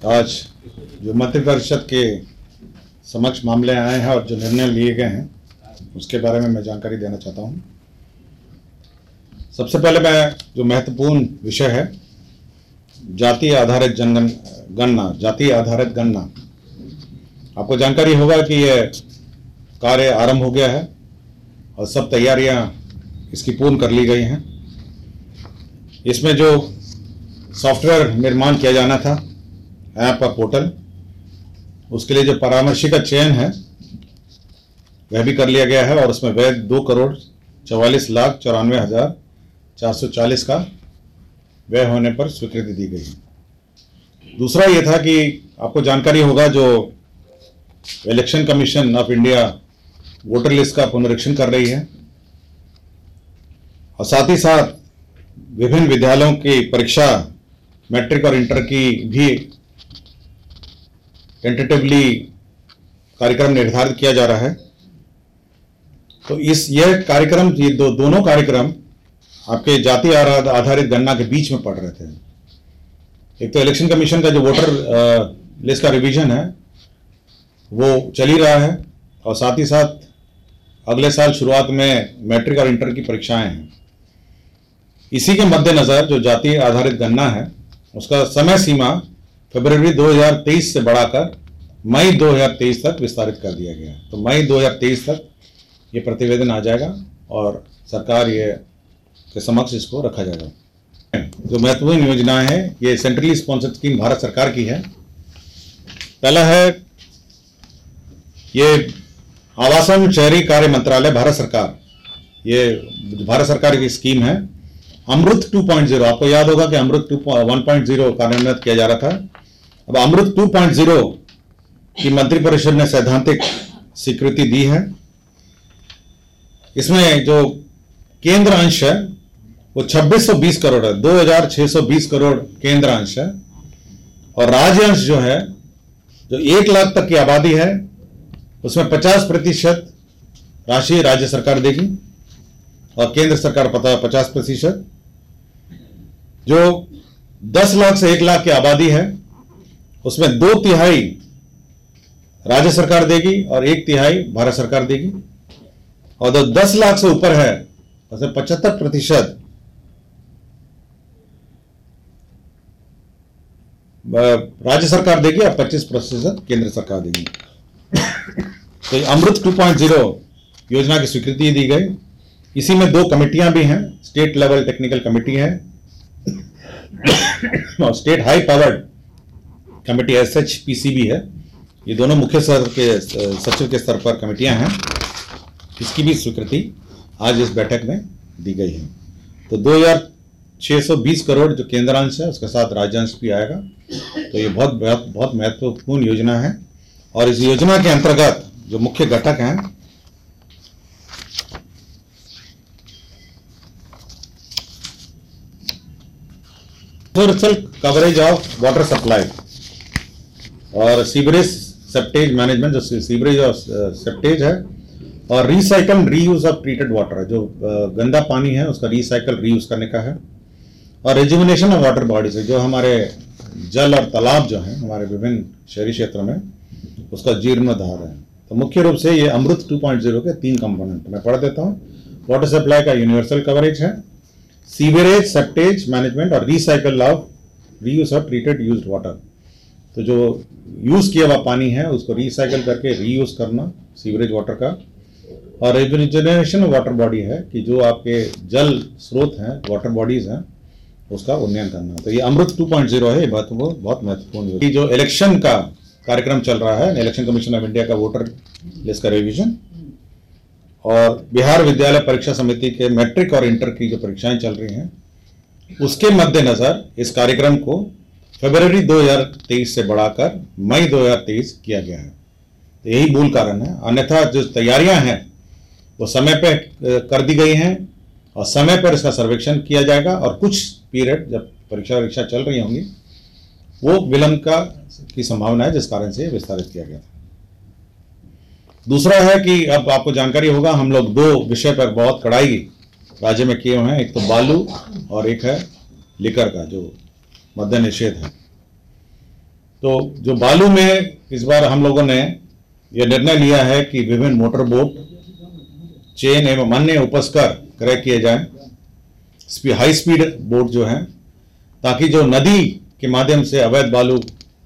आज जो मंत्रिपरिषद के समक्ष मामले आए हैं और जो निर्णय लिए गए हैं उसके बारे में मैं जानकारी देना चाहता हूं। सबसे पहले मैं जो महत्वपूर्ण विषय है जाति आधारित जनगणना, जाति आधारित गणना, आपको जानकारी होगा कि यह कार्य आरंभ हो गया है और सब तैयारियां इसकी पूर्ण कर ली गई हैं। इसमें जो सॉफ्टवेयर निर्माण किया जाना था, ऐप और पोर्टल, उसके लिए जो परामर्शी का चयन है वह भी कर लिया गया है और उसमें व्यय 2,44,94,440 का व्यय होने पर स्वीकृति दी गई है। दूसरा ये था कि आपको जानकारी होगा जो election commission of India voter list का पुनरीक्षण कर रही है और साथ ही साथ विभिन्न विद्यालयों की परीक्षा मैट्रिक और इंटर की भी टेंटेटिवली कार्यक्रम निर्धारित किया जा रहा है। तो यह कार्यक्रम, ये दोनों कार्यक्रम आपके जाति आधारित गणना के बीच में पड़ रहे थे। एक तो इलेक्शन कमीशन का जो वोटर लिस्ट का रिवीजन है वो चल ही रहा है और साथ ही साथ अगले साल शुरुआत में मैट्रिक और इंटर की परीक्षाएं हैं। इसी के मद्देनजर जो जाति आधारित गणना है उसका समय सीमा फरवरी 2023 से बढ़ाकर मई 2023 तक विस्तारित कर दिया गया है। तो मई 2023 तक ये प्रतिवेदन आ जाएगा और सरकार ये के समक्ष इसको रखा जाएगा। जो महत्वपूर्ण योजनाएं हैं ये सेंट्रली स्पॉन्सर्ड स्कीम भारत सरकार की है। पहला है ये आवासन शहरी कार्य मंत्रालय भारत सरकार, ये भारत सरकार की स्कीम है अमृत 2.0। आपको याद होगा कि अमृत 1.0 कार्यान्वित किया जा रहा था। अब अमृत 2.0 की मंत्रिपरिषद ने सैद्धांतिक स्वीकृति दी है। इसमें जो केंद्र अंश है वो 2620 करोड़ है, 2620 करोड़ केंद्र अंश है और राज्य अंश जो है, जो 1 लाख तक की आबादी है, उसमें 50% राशि राज्य सरकार देगी और केंद्र सरकार 50%। जो 10 लाख से 1 लाख की आबादी है उसमें 2/3 राज्य सरकार देगी और 1/3 भारत सरकार देगी और जो 10 लाख से ऊपर है उसमें 75% राज्य सरकार देगी और 25% केंद्र सरकार देगी। तो अमृत 2.0 योजना की स्वीकृति दी गई। इसी में 2 कमेटियां भी हैं, स्टेट लेवल टेक्निकल कमेटी है और state high powered committee SHPCB है। ये दोनों मुख्य सचिव के स्तर पर कमेटियां हैं। इसकी भी स्वीकृति आज इस बैठक में दी गई है। तो 2620 करोड़ जो केंद्रांश है उसके साथ राज्यांश भी आएगा। तो ये बहुत महत्वपूर्ण योजना है और इस योजना के अंतर्गत जो मुख्य घटक हैं universal coverage of water supply और सीवरेज सेप्टेज मैनेजमेंट, जो सीवरेज और सेप्टेज है, और recycle reuse of treated water है, जो गंदा पानी है उसका रिसाइकल रीयूज करने का है, और रेजुविनेशन ऑफ वाटर बॉडीज है, जो हमारे जल और तालाब जो हैं हमारे विभिन्न शहरी क्षेत्रों में उसका जीर्णोद्धार है। तो मुख्य रूप से ये अमृत 2.0 के 3 कंपोनेंट मैं पढ़ देता हूँ। वाटर सप्लाई का यूनिवर्सल कवरेज है, सीवरेज सेप्टेज मैनेजमेंट और recycle of reuse of treated used water. तो जो यूज किया हुआ पानी है उसको रिसाइकल करके रीयूज करना सीवरेज वाटर का, और रिजनरेशन ऑफ वाटर बॉडी है कि जो आपके जल स्रोत हैं, वाटर बॉडीज हैं, उसका उन्नयन करना। तो ये अमृत 2.0 है, बहुत महत्वपूर्ण है। जो इलेक्शन का कार्यक्रम चल रहा है, इलेक्शन कमीशन ऑफ इंडिया का वोटर लिस्ट का रिवीजन और बिहार विद्यालय परीक्षा समिति के मैट्रिक और इंटर की जो परीक्षाएं चल रही हैं उसके मद्देनजर इस कार्यक्रम को फरवरी 2023 से बढ़ाकर मई 2023 किया गया है। तो यही मूल कारण है। अन्यथा जो तैयारियां हैं वो समय पर कर दी गई हैं और समय पर इसका सर्वेक्षण किया जाएगा और कुछ पीरियड जब परीक्षा चल रही होंगी वो विलंब की संभावना है, जिस कारण से विस्तारित किया गया था। दूसरा है कि अब आपको जानकारी होगा हम लोग 2 विषय पर बहुत कड़ाई राज्य में किए हुए हैं, एक तो बालू और एक है लिकर का जो मद्य निषेध है। तो जो बालू में इस बार हम लोगों ने यह निर्णय लिया है कि विभिन्न मोटर बोट, चेन एवं अन्य उपस्कर क्रय किए जाएं, हाई स्पीड बोट जो हैं, ताकि जो नदी के माध्यम से अवैध बालू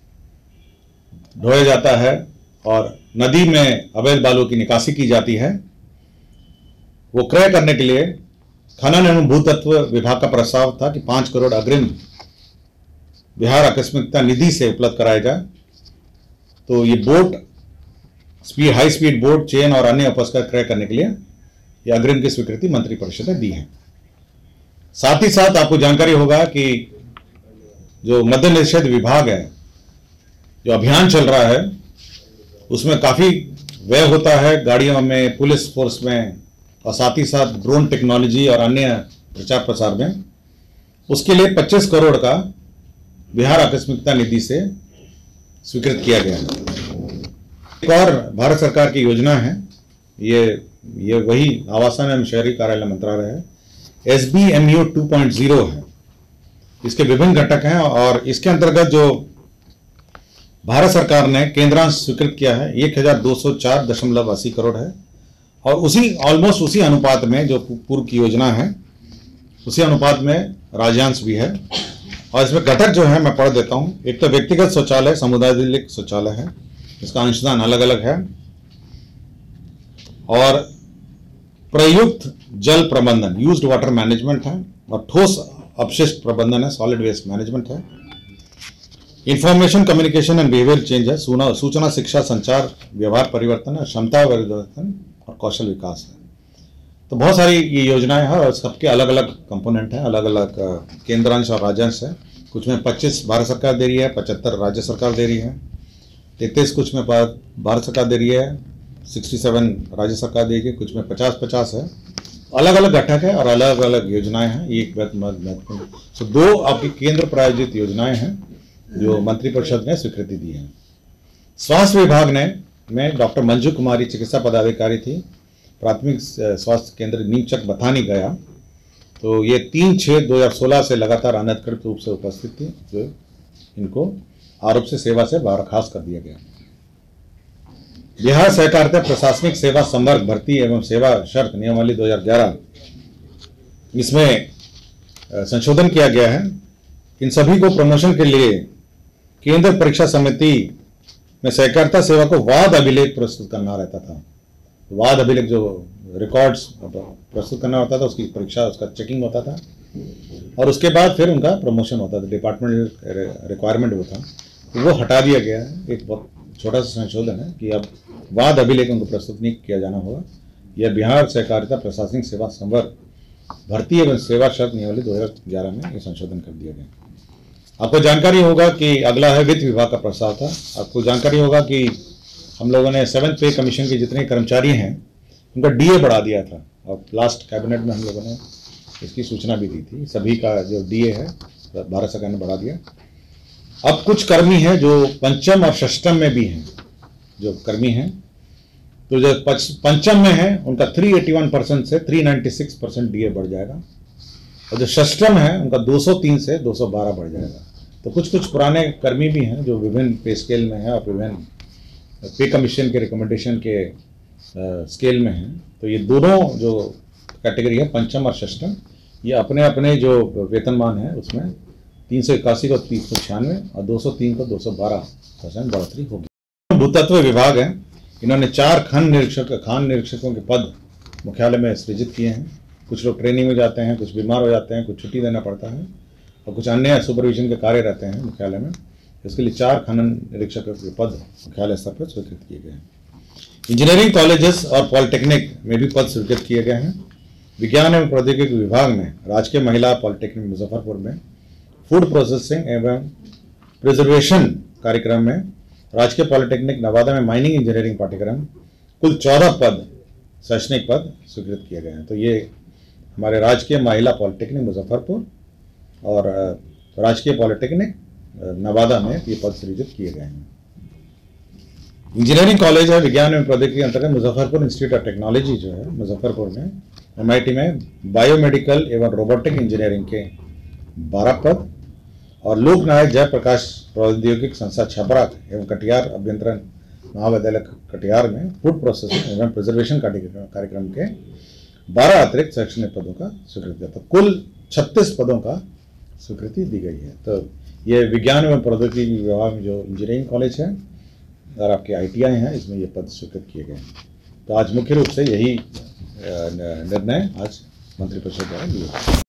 ढोया जाता है और नदी में अवैध बालू की निकासी की जाती है, वो क्रय करने के लिए खनन एवं भूतत्व विभाग का प्रस्ताव था कि 5 करोड़ अग्रिम बिहार आकस्मिकता निधि से उपलब्ध कराया जाए। तो ये boat high speed boat, chain और अन्य उपस्कर क्रय करने के लिए ये अग्रिम की स्वीकृति मंत्रिपरिषद ने दी है। साथ ही साथ आपको जानकारी होगा कि जो मद्य निषेध विभाग है, जो अभियान चल रहा है, उसमें काफी व्यय होता है गाड़ियों में, पुलिस फोर्स में, और साथ ही साथ ड्रोन टेक्नोलॉजी और अन्य प्रचार प्रसार में। उसके लिए 25 करोड़ का बिहार आकस्मिकता निधि से स्वीकृत किया गया है। एक और भारत सरकार की योजना है, ये वही आवासन एवं शहरी कार्यालय मंत्रालय है, SBMU 2.0 है। इसके विभिन्न घटक हैं और इसके अंतर्गत जो भारत सरकार ने केंद्रांश स्वीकृत किया है 1204.80 करोड़ है, और ऑलमोस्ट उसी अनुपात में जो पूर्व की योजना है, उसी अनुपात में राज्यांश भी है। और इसमें घटक जो है मैं पढ़ देता हूं। एक तो व्यक्तिगत शौचालय, समुदाय शौचालय है, इसका अंशदान अलग अलग है, और प्रयुक्त जल प्रबंधन, यूज्ड वाटर मैनेजमेंट है, और ठोस अपशिष्ट प्रबंधन है, सॉलिड वेस्ट मैनेजमेंट है। Information communication and behaviour change है, सूचना शिक्षा संचार व्यवहार परिवर्तन है, क्षमता परिवर्तन और कौशल विकास है। तो बहुत सारी ये योजनाएं हैं और सबके अलग अलग कंपोनेंट हैं, अलग अलग केंद्रांश और राज्यांश है। कुछ में 25 भारत सरकार दे रही है, 75 राज्य सरकार दे रही है, 33 कुछ में भारत सरकार दे रही है, 67 राज्य सरकार देगी, कुछ में 50-50 है। अलग अलग घटक है और अलग अलग योजनाएं हैं। ये एक महत्वपूर्ण, तो 2 आपकी केंद्र प्रायोजित योजनाएं हैं जो मंत्रिपरिषद ने स्वीकृति दी है। स्वास्थ्य विभाग में डॉक्टर मंजू कुमारी चिकित्सा पदाधिकारी थी, प्राथमिक स्वास्थ्य केंद्र नीमचक बथानी गया। तो ये 3/6/2016 से लगातार अनधिकृत रूप से उपस्थित थी, जो इनको आरोप से सेवा से बर्खास्त कर दिया गया। बिहार सहकारिता प्रशासनिक सेवा संवर्ग भर्ती एवं सेवा शर्त नियमावली 2011, इसमें संशोधन किया गया है। इन सभी को प्रमोशन के लिए केंद्र परीक्षा समिति में सहकारिता सेवा को वाद अभिलेख प्रस्तुत करना रहता था। वाद अभिलेख जो रिकॉर्ड्स प्रस्तुत करना होता था, उसकी परीक्षा, उसका चेकिंग होता था, और उसके बाद फिर उनका प्रमोशन होता था। डिपार्टमेंटल रिक्वायरमेंट वो था, तो वो हटा दिया गया है। एक बहुत छोटा सा संशोधन है कि अब वाद अभिलेख उनको प्रस्तुत नहीं किया जाना होगा। यह बिहार सहकारिता प्रशासनिक सेवा संवर्ग भर्ती एवं सेवा शर्त नियमावली 2011 में ये संशोधन कर दिया गया। आपको जानकारी होगा कि अगला है वित्त विभाग का प्रस्ताव था। आपको जानकारी होगा कि हम लोगों ने 7th पे कमीशन के जितने कर्मचारी हैं उनका DA बढ़ा दिया था, और लास्ट कैबिनेट में हम लोगों ने इसकी सूचना भी दी थी। सभी का जो DA है भारत सरकार ने बढ़ा दिया। अब कुछ कर्मी हैं जो पंचम और षष्टम में भी हैं, जो कर्मी हैं, तो जो पंचम में है उनका 381% से 396% DA बढ़ जाएगा, और जो षष्टम है उनका 203 से 212 बढ़ जाएगा। तो कुछ पुराने कर्मी भी हैं जो विभिन्न पे स्केल में है और विभिन्न पे कमीशन के रिकमेंडेशन के स्केल में हैं। तो ये दोनों जो कैटेगरी है, पंचम और षष्टम, ये अपने अपने जो वेतनमान है उसमें 381 को 396 और 203 को 212% बढ़ोतरी होगी। भूतत्व विभाग है, इन्होंने 4 खान निरीक्षकों के पद मुख्यालय में सृजित किए हैं। कुछ लोग ट्रेनिंग में जाते हैं, कुछ बीमार हो जाते हैं, कुछ छुट्टी देना पड़ता है, और कुछ अन्य सुपरविजन के कार्य रहते हैं मुख्यालय में। इसके लिए 4 खनन निरीक्षकों के पद मुख्यालय स्तर पर स्वीकृत किए गए हैं। इंजीनियरिंग कॉलेजेस और पॉलिटेक्निक में भी पद स्वीकृत किए गए हैं। विज्ञान एवं प्रौद्योगिकी विभाग में राजकीय महिला पॉलिटेक्निक मुजफ्फरपुर में फूड प्रोसेसिंग एवं प्रिजर्वेशन कार्यक्रम में, राजकीय पॉलिटेक्निक नवादा में माइनिंग इंजीनियरिंग पाठ्यक्रम, कुल 14 पद, शैक्षणिक पद स्वीकृत किए गए हैं। तो ये हमारे राजकीय महिला पॉलिटेक्निक मुजफ्फरपुर और राजकीय पॉलिटेक्निक नवादा में ये पद सृजित किए गए हैं। इंजीनियरिंग कॉलेज है विज्ञान एवं प्रौद्योगिकी अंतर्गत मुजफ्फरपुर इंस्टीट्यूट ऑफ टेक्नोलॉजी जो है मुजफ्फरपुर में, MIT में बायोमेडिकल एवं रोबोटिक इंजीनियरिंग के 12 पद, और लोकनायक जयप्रकाश प्रौद्योगिक संस्था छपरा एवं कटिहार अभियंत्रण महाविद्यालय कटिहार में फूड प्रोसेसिंग एवं प्रिजर्वेशन कार्यक्रम के 12 अतिरिक्त शैक्षणिक पदों का स्वीकृति दिया। तो कुल 36 पदों का स्वीकृति दी गई है। तो ये विज्ञान एवं प्रौद्योगिकी विभाग में जो इंजीनियरिंग कॉलेज है और आपके ITI हैं, इसमें ये पद स्वीकृत किए गए हैं। तो आज मुख्य रूप से यही निर्णय आज मंत्रिपरिषद द्वारा लिए गए।